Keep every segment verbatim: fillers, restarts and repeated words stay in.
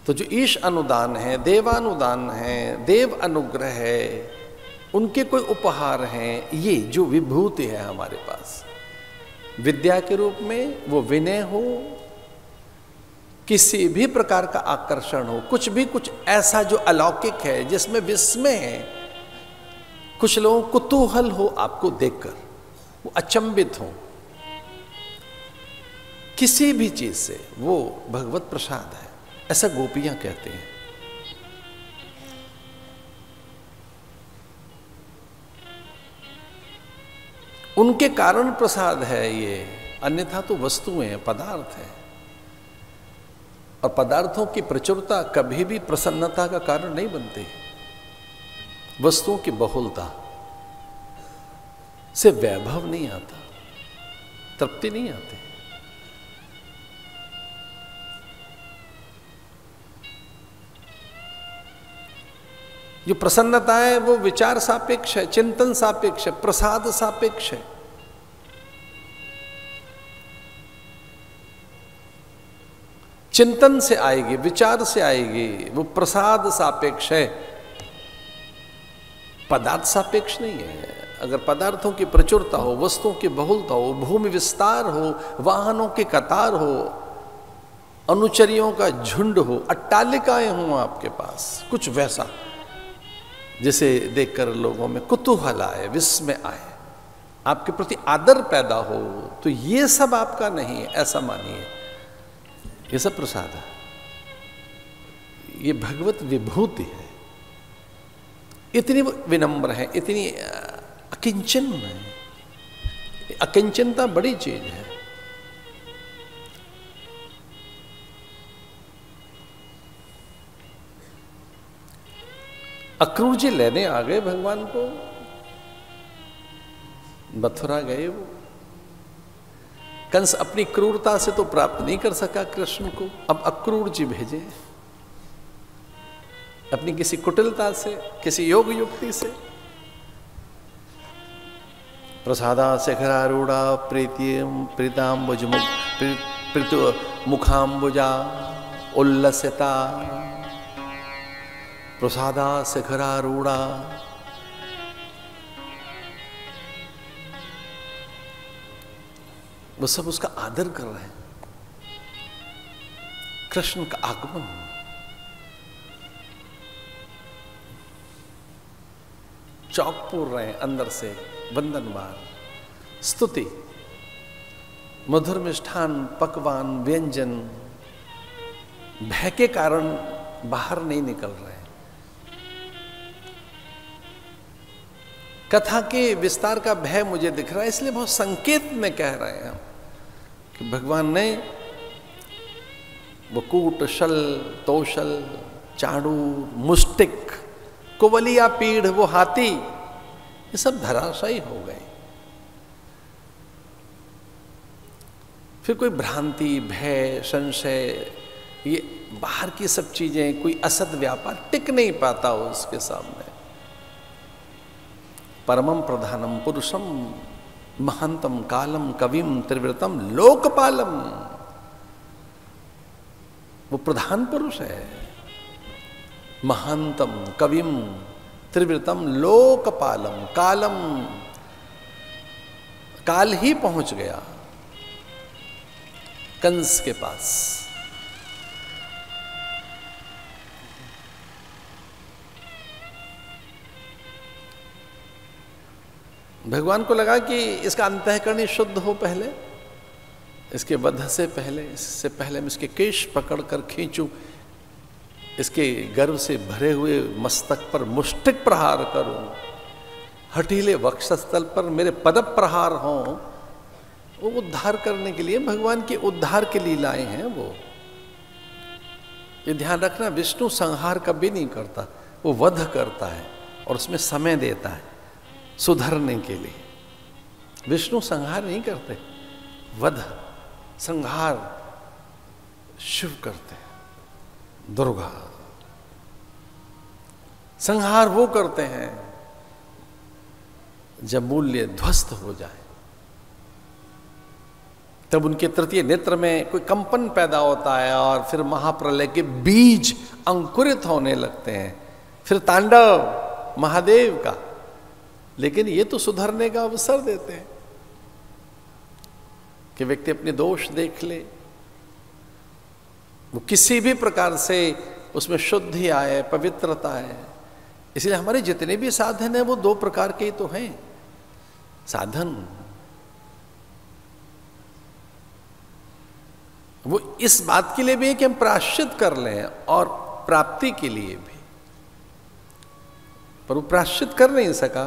तो जो ईश अनुदान है, देवानुदान है, देव अनुग्रह है, उनके कोई उपहार हैं, ये जो विभूति है हमारे पास विद्या के रूप में, वो विनय हो, किसी भी प्रकार का आकर्षण हो, कुछ भी कुछ ऐसा जो अलौकिक है जिसमें विस्मय है, कुछ लोगों को कुतूहल हो आपको देखकर, वो अचंभित हो किसी भी चीज से, वो भगवत प्रसाद है, ऐसा गोपियां कहते हैं। उनके कारण प्रसाद है ये, अन्यथा तो वस्तुएं हैं, पदार्थ हैं। और पदार्थों की प्रचुरता कभी भी प्रसन्नता का कारण नहीं बनती। वस्तुओं की बहुलता से वैभव नहीं आता, तृप्ति नहीं आती। जो प्रसन्नता है वो विचार सापेक्ष है, चिंतन सापेक्ष है, प्रसाद सापेक्ष है। चिंतन से आएगी, विचार से आएगी, वो प्रसाद सापेक्ष है, पदार्थ सापेक्ष नहीं है। अगर पदार्थों की प्रचुरता हो, वस्तुओं की बहुलता हो, भूमि विस्तार हो, वाहनों की कतार हो, अनुचरियों का झुंड हो, अट्टालिकाएं हों आपके पास, कुछ वैसा जिसे देखकर लोगों में कुतूहल आए, विस्मय आए, आपके प्रति आदर पैदा हो, तो ये सब आपका नहीं है, ऐसा मानिए। ये सब प्रसाद है, ये भगवत विभूति है। इतनी विनम्र है, इतनी अकिंचन है। अकिंचनता बड़ी चीज है। अक्रूर जी लेने आ गए भगवान को, मथुरा गए वो। कंस अपनी क्रूरता से तो प्राप्त नहीं कर सका कृष्ण को, अब अक्रूर जी भेजे अपनी किसी कुटिलता से, किसी योग युक्ति से। प्रसादा शिखरारूढ़ा प्रीतिम प्रीताम्बुज मुखाम्बुजा उल्लसिता, प्रसादा शिखरारूढ़ा। वो सब उसका आदर कर रहे हैं, कृष्ण का आगमन। चौक पूर रहे हैं अंदर से, वंदनवार, स्तुति, मधुर मिष्ठान, पकवान, व्यंजन, भय के कारण बाहर नहीं निकल रहे। कथा के विस्तार का भय मुझे दिख रहा है, इसलिए बहुत संकेत में कह रहे हैं हम कि भगवान ने वो कूट, शल, तोशल, चाणूर, मुष्टिक, कुवलिया पीढ़, वो हाथी, ये सब धराशायी हो गए। फिर कोई भ्रांति, भय, संशय, ये बाहर की सब चीजें, कोई असद व्यापार टिक नहीं पाता उसके सामने। परमम प्रधानम पुरुषम महंतम कालम कविम त्रिवृतम लोकपालम, वो प्रधान पुरुष है। महंतम कविम त्रिवृतम लोकपालम, कालम, काल ही पहुंच गया कंस के पास। भगवान को लगा कि इसका अंतःकरण शुद्ध हो पहले, इसके वध से पहले, इससे पहले मैं इसके केश पकड़कर खींचूं, इसके गर्भ से भरे हुए मस्तक पर मुष्टिक प्रहार करूं, हठीले वक्षस्थल पर मेरे पद प्रहार हों। वो उद्धार करने के लिए, भगवान के उद्धार की लीलाएं हैं वो। ये ध्यान रखना, विष्णु संहार कभी नहीं करता, वो वध करता है और उसमें समय देता है सुधरने के लिए। विष्णु संहार नहीं करते, वध, संहार शिव करते हैं। दुर्गा संहार वो करते हैं जब मूल्य ध्वस्त हो जाए, तब उनके तृतीय नेत्र में कोई कंपन पैदा होता है और फिर महाप्रलय के बीज अंकुरित होने लगते हैं, फिर तांडव महादेव का। लेकिन ये तो सुधरने का अवसर देते हैं कि व्यक्ति अपने दोष देख ले, वो किसी भी प्रकार से उसमें शुद्धि आए, पवित्रता है। इसलिए हमारे जितने भी साधन हैं वो दो प्रकार के ही तो हैं। साधन वो इस बात के लिए भी है कि हम प्रायश्चित कर लें और प्राप्ति के लिए भी, पर वो प्रायश्चित कर नहीं सका।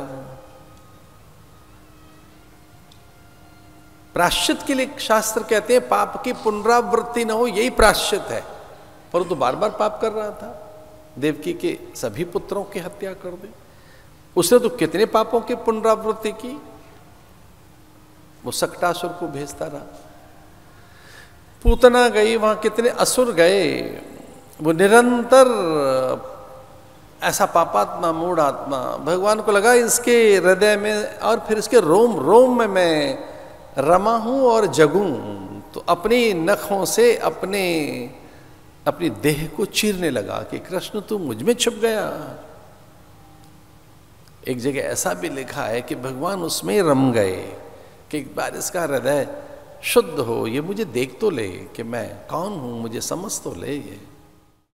प्रायश्चित के लिए शास्त्र कहते हैं पाप की पुनरावृत्ति न हो, यही प्रायश्चित है। पर वो तो बार बार पाप कर रहा था, देवकी के सभी पुत्रों की हत्या कर दी। उसने तो कितने पापों की पुनरावृत्ति की, वो सक्टासुर को भेजता रहा, पूतना गई, वहां कितने असुर गए। वो निरंतर ऐसा पापात्मा, मूढ़ आत्मा, भगवान को लगा इसके हृदय में और फिर इसके रोम रोम में मैं रमा हूं और जगूं, तो अपनी नखों से अपने अपनी देह को चीरने लगा कि कृष्ण तू मुझ में छुप गया। एक जगह ऐसा भी लिखा है कि भगवान उसमें रम गए कि एक बार इसका हृदय शुद्ध हो, ये मुझे देख तो ले कि मैं कौन हूं, मुझे समझ तो ले ये।